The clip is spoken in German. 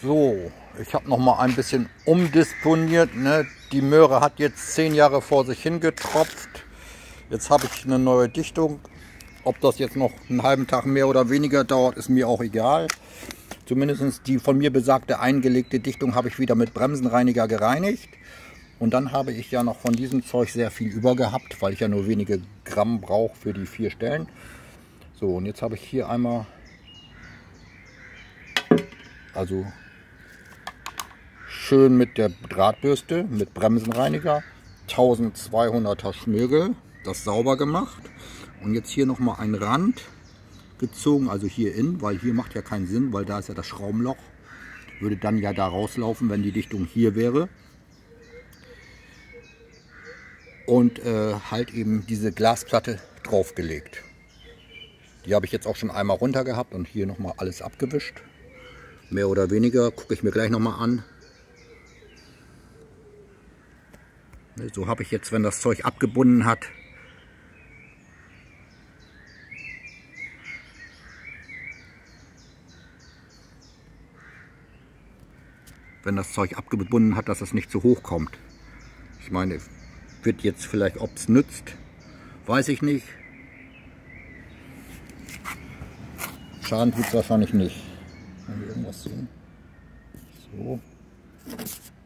So, ich habe noch mal ein bisschen umdisponiert. Ne? Die Möhre hat jetzt 10 Jahre vor sich hingetropft. Jetzt habe ich eine neue Dichtung. Ob das jetzt noch einen halben Tag mehr oder weniger dauert, ist mir auch egal. Zumindest die von mir besagte eingelegte Dichtung habe ich wieder mit Bremsenreiniger gereinigt. Und dann habe ich ja noch von diesem Zeug sehr viel über gehabt, weil ich ja nur wenige Gramm brauche für die 4 Stellen. So, und jetzt habe ich hier einmal, also schön mit der Drahtbürste, mit Bremsenreiniger, 1200er Schmirgel, das sauber gemacht. Und jetzt hier nochmal einen Rand gezogen, also hier innen, weil hier macht ja keinen Sinn, weil da ist ja das Schraubenloch. Würde dann ja da rauslaufen, wenn die Dichtung hier wäre. Und halt eben diese Glasplatte draufgelegt. Die habe ich jetzt auch schon einmal runter gehabt und hier nochmal alles abgewischt. Mehr oder weniger, gucke ich mir gleich nochmal an. So habe ich jetzt, wenn das Zeug abgebunden hat, dass es nicht zu hoch kommt. Ich meine, wird jetzt vielleicht, ob es nützt, weiß ich nicht. Schaden tut es wahrscheinlich nicht. Kann ich irgendwas sehen? So.